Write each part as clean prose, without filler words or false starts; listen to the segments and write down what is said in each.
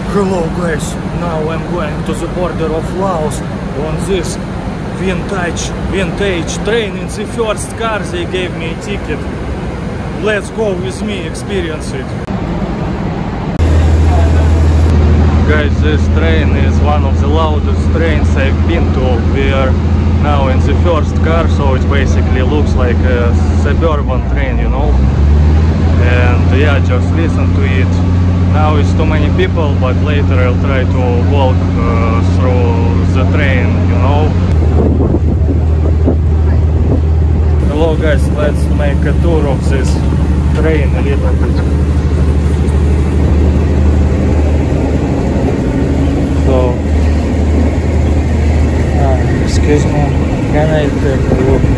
Hello guys, now I'm going to the border of Laos on this vintage train. In the first car they gave me a ticket. Let's go with me, experience it. Guys, this train is one of the loudest trains I've been to. We are now in the first car, so it basically looks like a suburban train, you know. And yeah, just listen to it. Now it's too many people, but later I'll try to walk through the train, you know. Hello guys, let's make a tour of this train a little bit. So, excuse me, can I take a look?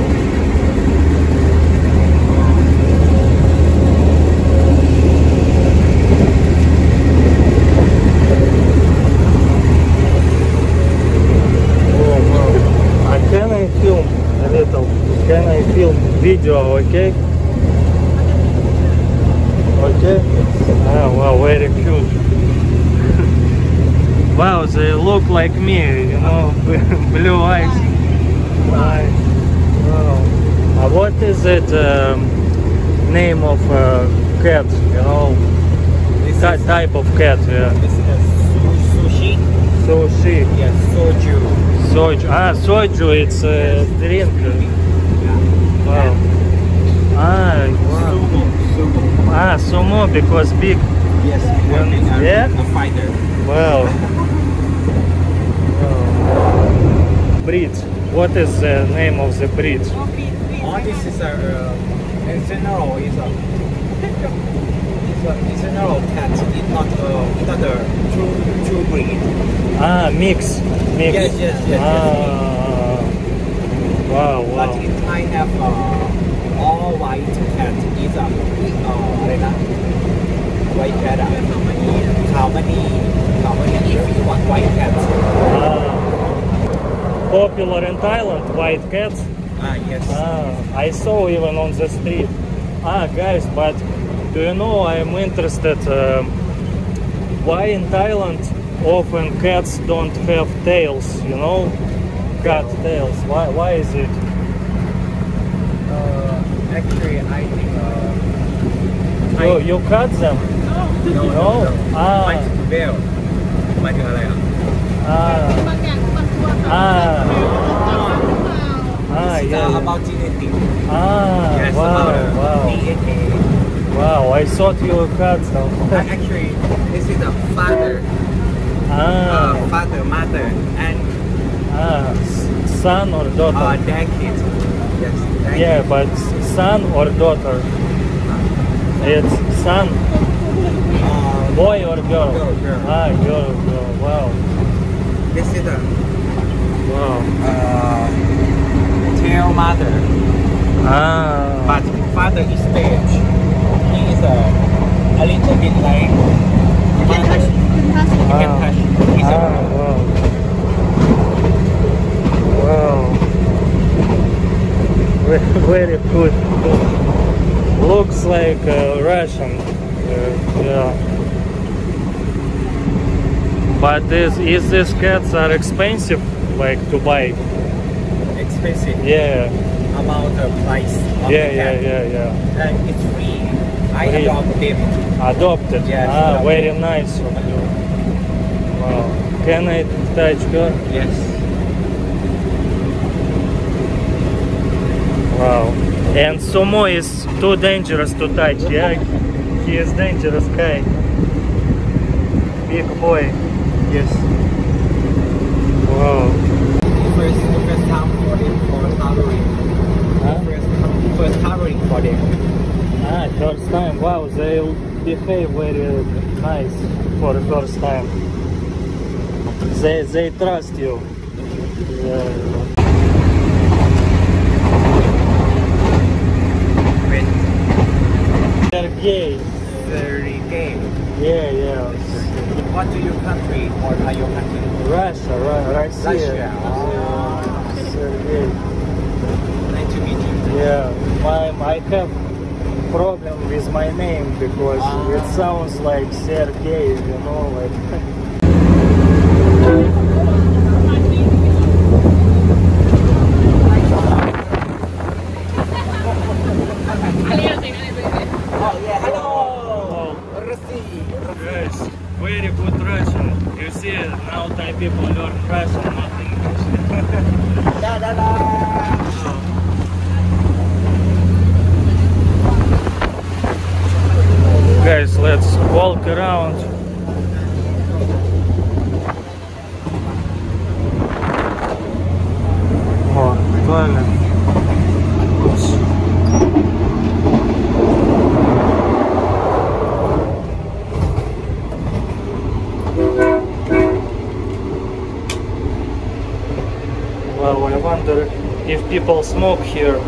Can I film video, okay? Okay? Oh, wow, very cute. Wow, they look like me, you know, blue eyes. Nice. Wow. What is it name of cat, you know? This type of cat, yeah. This is sushi. Sushi. Yes, soju. Soju. Ah, soju, it's a drink. Wow. Ah, wow. Sumo. Ah, sumo because big. Yes, because yeah? A fighter. Wow. Wow. Breed. What is the name of the breed? Oh, this is a in general is a in general cat. It's not a true breed. Ah, mix. Yes. Ah. Wow, wow. But it might have all white cat. Is a white cat. How many if you want white cats? Popular in Thailand, white cats. Ah, yes. I saw even on the street. Ah, guys, but do you know, I'm interested why in Thailand often cats don't have tails, you know? Cat tails. Why is it? Actually, I think you cut them? No. Ah. หมายถึงเบลหมายถึงอะไรอ่ะ It's Yeah. about genetics. Yes, Wow, about wow. DNA. Wow, I thought you cut them. Actually, this is a father, mother, and son or daughter? their kids. Yes. Yeah, but son or daughter? It's son, boy or girl? Girl. Ah, girl. Wow. This is a Wow. tail mother, but father is beige. He is a little bit like mother. You can touch. He's Wow. Wow. Very good. Looks like Russian. Yeah. But is these cats are expensive, like to buy? expensive. Yeah. About the price of the cat. Yeah. And it's free. I Free. adopt them. Adopted. Yes, Ah, adopted. very nice of you. Wow. Can I touch her? Yes. Wow. And Sumo is too dangerous to touch, yeah? He is dangerous guy. Big boy. Yes. Wow. First time for them for towering. Huh? First towering for them. Ah, first time. Wow, they behave very nice for the first time. They trust you. Yeah. When They're gay. very gay. Yeah. What do your country or are your country? Russia. Russia. Sergey. Nice to meet you. Yeah, I have problem with my name because it sounds like Sergey, you know, like. Guys, very good Russian. You see, now Thai people learn Russian, not English. Guys, let's walk around. Oh, toilet. Oops. Well, I wonder if people smoke here.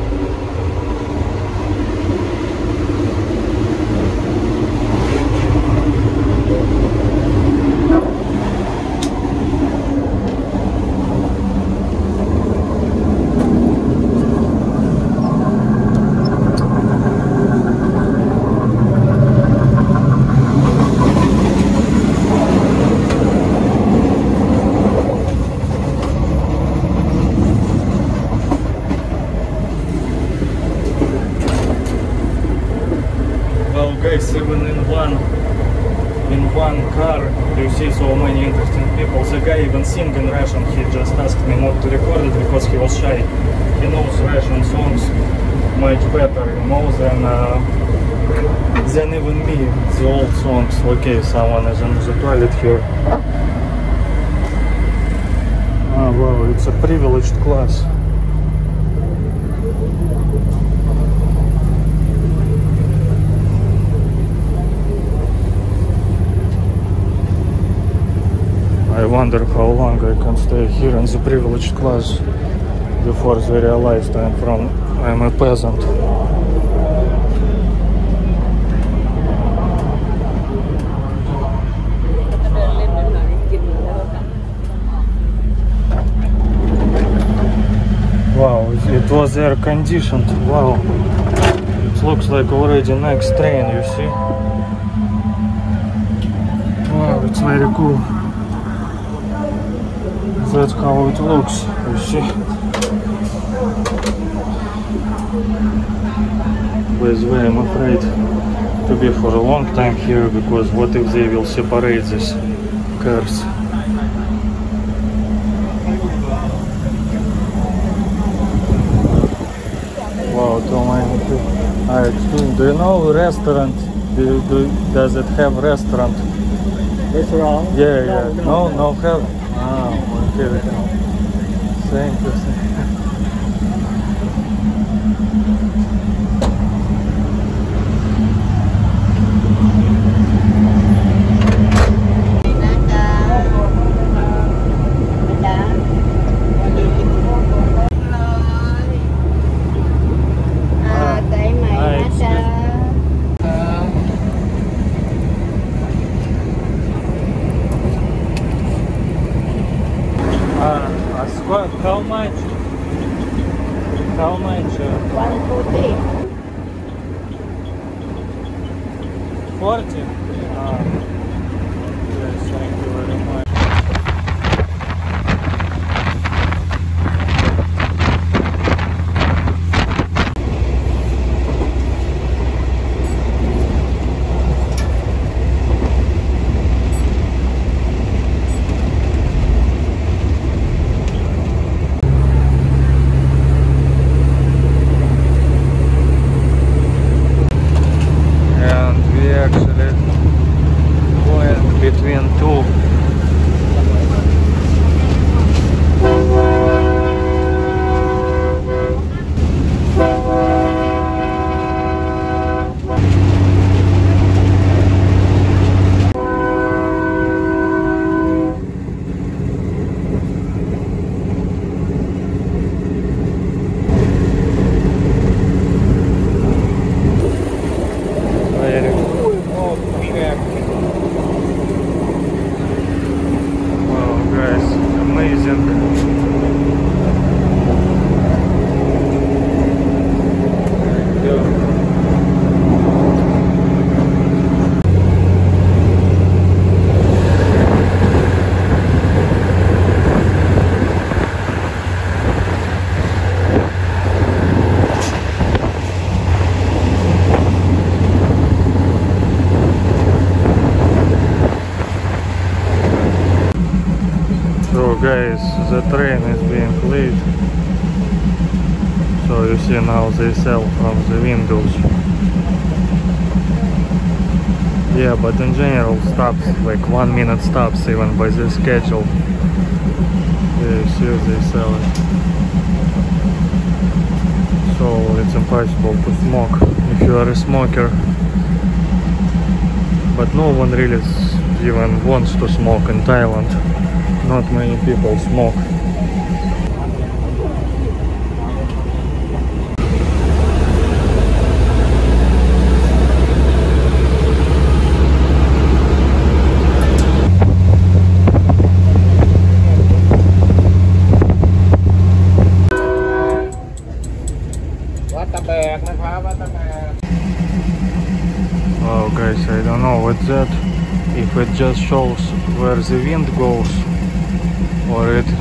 Guys, even in one car you see so many interesting people. The guy even sing in Russian. He just asked me not to record it because he was shy. He knows Russian songs much better, you know, than even me, the old songs. Okay, someone is in the toilet here. Oh wow, it's a privileged class. I wonder how long I can stay here in the privileged class before they realized I'm a peasant. Wow, it was air conditioned. Wow, it looks like already next train, you see? Wow, it's very cool. That's how it looks, you see. By the way, I'm afraid to be for a long time here, because what if they will separate these cars? Wow, too many people. Do you know restaurant? Does it have restaurant? Restaurant? Yeah. No have. Okay. Thank you. How much? How much? 140. 40? Yes, thank you very much. Between two. guys, the train is being late. So you see now they sell from the windows. Yeah, but in general stops, like 1 minute stops even by the schedule. Yeah, you see they sell it. So it's impossible to smoke if you are a smoker. But no one really even wants to smoke in Thailand. Not many people smoke. Oh guys, I don't know what's that. If it just shows where the wind goes or it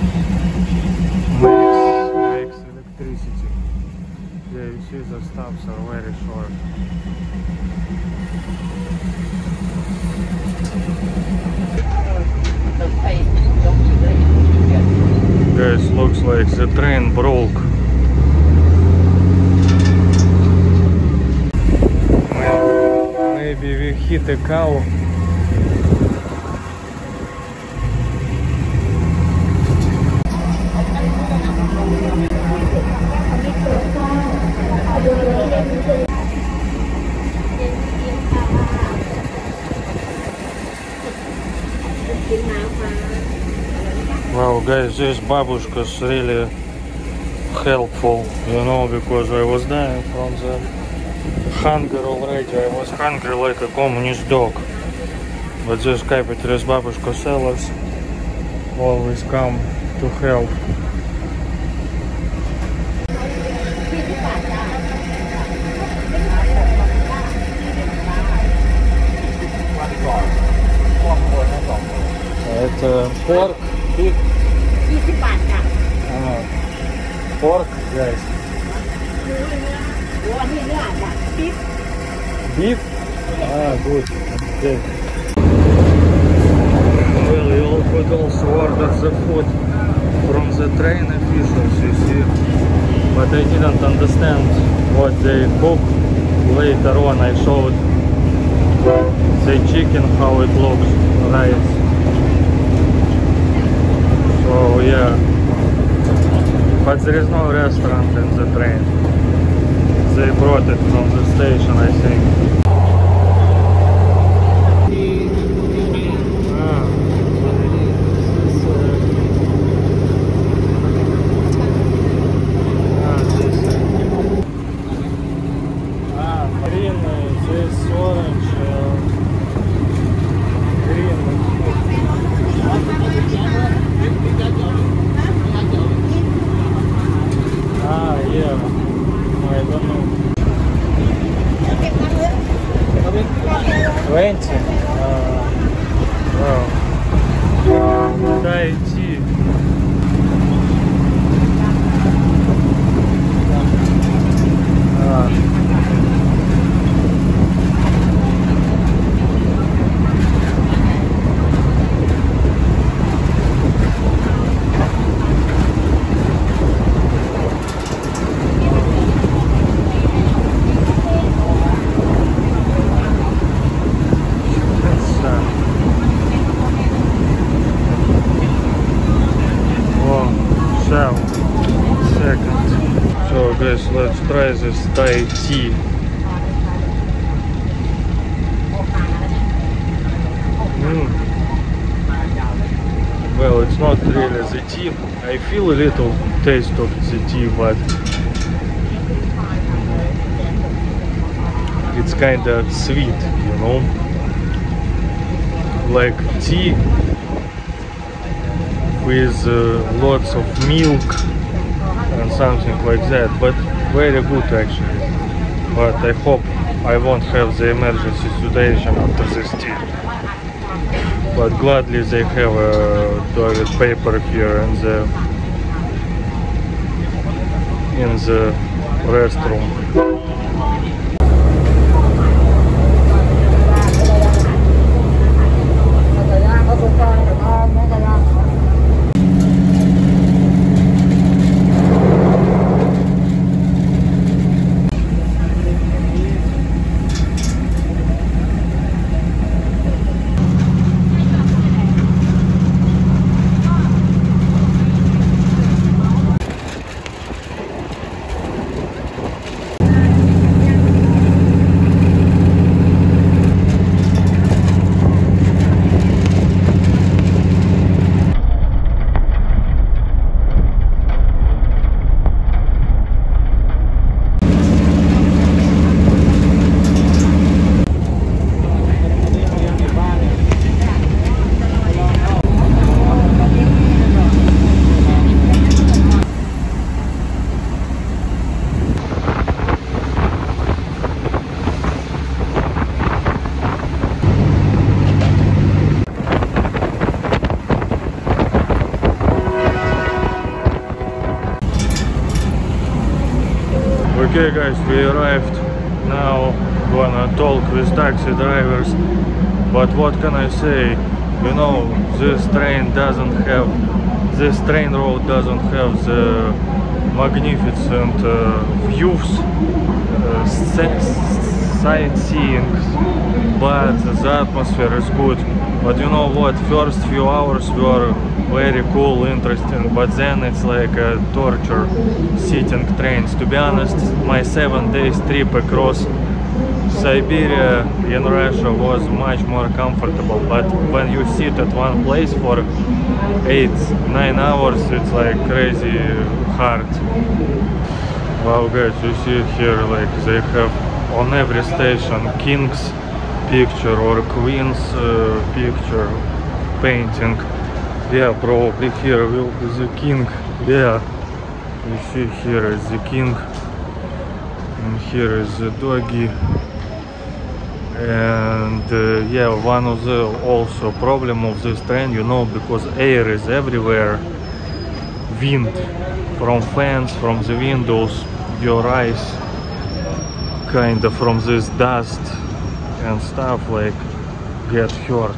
makes electricity. Yeah, you see the stops are very short. Guys, looks like the train broke. Maybe we hit a cow. Wow guys, this babushka's really helpful, you know, because I was dying from the hunger already. I was hungry like a communist dog. But this capitalist babushka sellers always come to help. Это pork, beef. 20 บาทจ้ะ Pork, guys. อันนี้เนื้อจ้ะ beef. Beef? Ah, good. Okay. Well, you could also order the food from the train officials, you see. But I didn't understand what they cook. Later on I showed the chicken, how it looks, right? So yeah. But there is no restaurant in the train. They brought it from the station, I think. Green, this orange, green. Yeah. I don't know. 20. Wow. Thai tea. So guys, let's try this Thai tea. Well, it's not really the tea. I feel a little taste of the tea, but it's kind of sweet, you know, like tea with lots of milk and something like that, but very good actually. But I hope I won't have the emergency situation after this tea. But gladly they have a toilet paper here in the restroom. Okay guys, we arrived. Now gonna talk with taxi drivers. But what can I say? You know, this train road doesn't have the magnificent views, sightseeing, but the atmosphere is good. But you know what, first few hours were very cool, interesting, but then it's like a torture sitting trains. To be honest, my 7 days trip across Siberia in Russia was much more comfortable, but when you sit at one place for 8-9 hours, it's like crazy hard. Wow guys, you see here, like they have on every station king's picture or queen's picture painting. Yeah, probably here will be the king. Yeah, you see here is the king, and here is the doggy. And yeah, one of the also problem of this train, you know, because air is everywhere, wind from fans, from the windows, your eyes kind of from this dust and stuff like get hurt.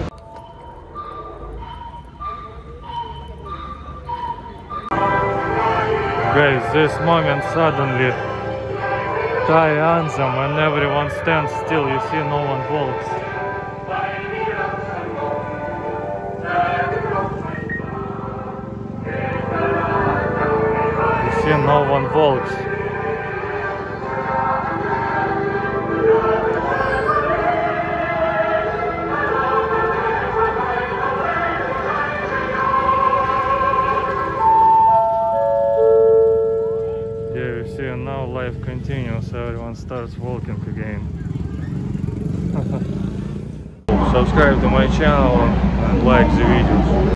Guys, this moment suddenly Thai anthem and everyone stands still, you see no one walks. You see no one walks. And now life continues, everyone starts walking again. Subscribe to my channel and like the videos.